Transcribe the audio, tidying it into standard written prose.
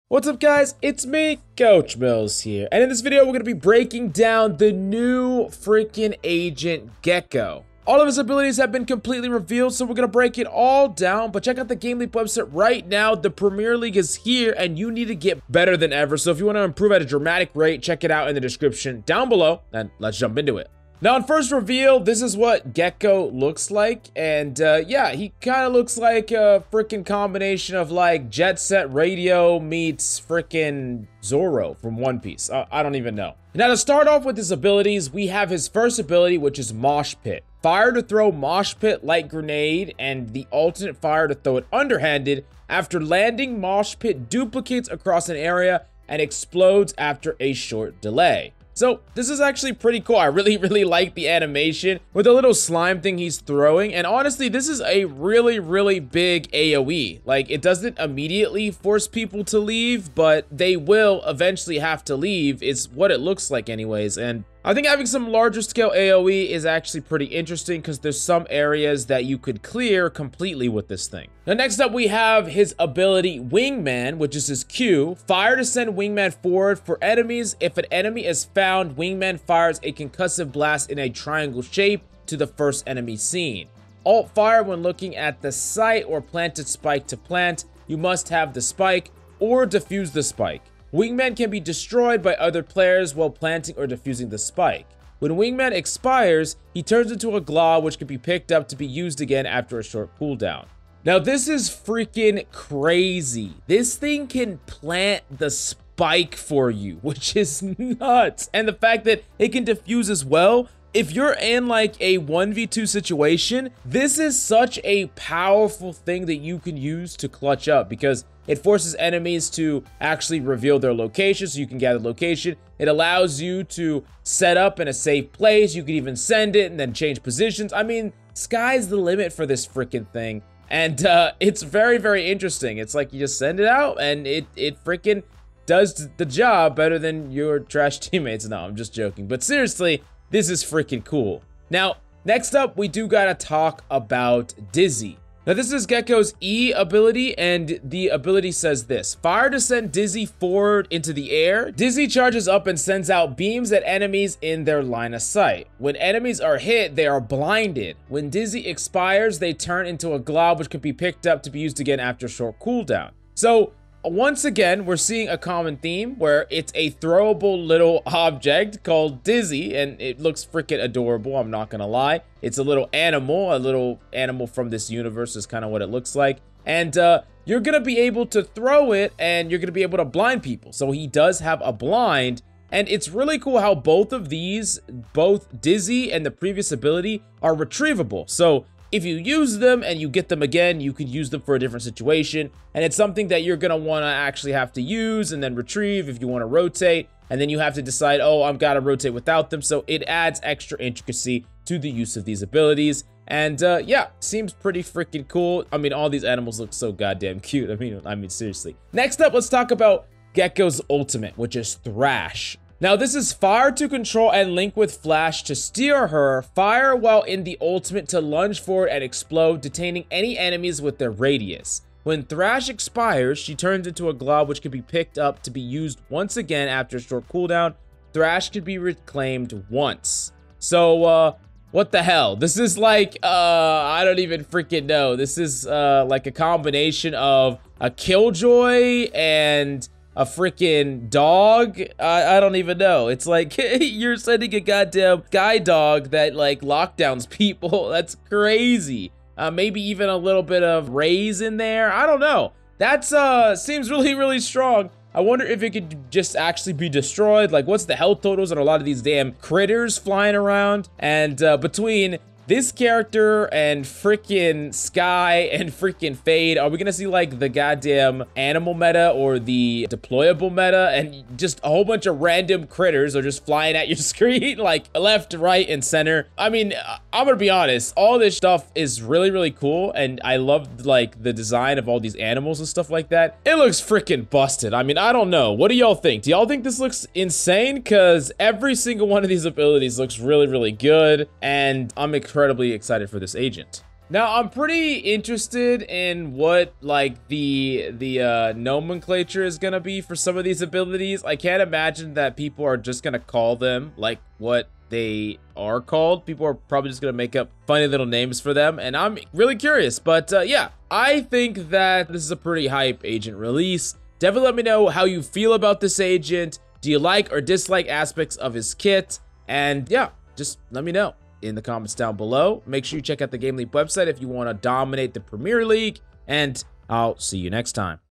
What's up, guys? It's me, Coach Mills here, and in this video we're going to be breaking down the new freaking agent Gekko. All of his abilities have been completely revealed, so we're going to break it all down, but check out the Game Leap website right now. The Premier League is here, and you need to get better than ever, so if you want to improve at a dramatic rate, check it out in the description down below, and let's jump into it. Now, on first reveal, this is what Gekko looks like, and yeah, he kind of looks like a freaking combination of like Jet Set Radio meets freaking Zoro from One Piece. I don't even know. Now, to start off with his abilities, we have his first ability, which is Mosh Pit. Fire to throw Mosh Pit like grenade, and the alternate fire to throw it underhanded. After landing, Mosh Pit duplicates across an area and explodes after a short delay. So this is actually pretty cool. I really like the animation with the little slime thing he's throwing. And honestly, this is a really big AoE. Like, it doesn't immediately force people to leave, but they will eventually have to leave. It's what it looks like anyways. And I think having some larger scale AoE is actually pretty interesting because there's some areas that you could clear completely with this thing. Now, next up, we have his ability Wingman, which is his Q. Fire to send Wingman forward for enemies. If an enemy is found, Wingman fires a concussive blast in a triangle shape to the first enemy seen. Alt fire when looking at the site or planted spike to plant. You must have the spike or defuse the spike. Wingman can be destroyed by other players while planting or defusing the spike. When Wingman expires, he turns into a Glob, which can be picked up to be used again after a short cooldown. Now, this is freaking crazy. This thing can plant the spike for you, which is nuts. And the fact that it can defuse as well. If you're in like a 1v2 situation, this is such a powerful thing that you can use to clutch up because it forces enemies to actually reveal their location so you can gather location. It allows you to set up in a safe place. You can even send it and then change positions. I mean, sky's the limit for this freaking thing. And it's very interesting. It's like you just send it out and it freaking does the job better than your trash teammates. No, I'm just joking. But seriously, this is freaking cool. Now, next up, we do gotta talk about Dizzy. Now, this is Gekko's E ability, and the ability says this. Fire to send Dizzy forward into the air. Dizzy charges up and sends out beams at enemies in their line of sight. When enemies are hit, they are blinded. When Dizzy expires, they turn into a Glob, which can be picked up to be used again after a short cooldown. So, once again, we're seeing a common theme where it's a throwable little object called Dizzy, and it looks freaking adorable, I'm not gonna lie. It's a little animal from this universe is kind of what it looks like. And you're gonna be able to throw it, and you're gonna be able to blind people. So he does have a blind, and it's really cool how both of these, both Dizzy and the previous ability, are retrievable. So if you use them and you get them again, you could use them for a different situation. And it's something that you're going to want to actually have to use and then retrieve if you want to rotate. And then you have to decide, oh, I've got to rotate without them. So it adds extra intricacy to the use of these abilities. And yeah, seems pretty freaking cool. I mean, all these animals look so goddamn cute. I mean, seriously. Next up, let's talk about Gekko's ultimate, which is Thrash. Now, this is fire to control and link with Flash to steer her, fire while in the ultimate to lunge forward and explode, detaining any enemies with their radius. When Thrash expires, she turns into a Glob, which can be picked up to be used once again after a short cooldown. Thrash can be reclaimed once. So, what the hell? This is like, I don't even freaking know. This is like a combination of a Killjoy and a freaking dog. I don't even know. It's like you're sending a goddamn guy dog that like lockdowns people. That's crazy. Maybe even a little bit of Rays in there. I don't know. That's seems really strong. I wonder if it could just actually be destroyed. Like, what's the health totals on a lot of these damn critters flying around? And between this character and freaking Sky and freaking Fade, are we gonna see like the goddamn animal meta or the deployable meta, and just a whole bunch of random critters are just flying at your screen like left, right, and center? I mean, I'm gonna be honest, all this stuff is really cool, and I love like the design of all these animals and stuff like that. It looks freaking busted. I mean, I don't know. What do y'all think? Do y'all think this looks insane? Because every single one of these abilities looks really good, and I'm incredibly excited for this agent. Now, I'm pretty interested in what, like, the nomenclature is gonna be for some of these abilities. I can't imagine that people are just gonna call them, like, what they are called. People are probably just gonna make up funny little names for them, and I'm really curious. But, yeah, I think that this is a pretty hype agent release. Definitely let me know how you feel about this agent. Do you like or dislike aspects of his kit? And, yeah, just let me know in the comments down below. Make sure you check out the Game Leap website if you want to dominate the Premier League, and I'll see you next time.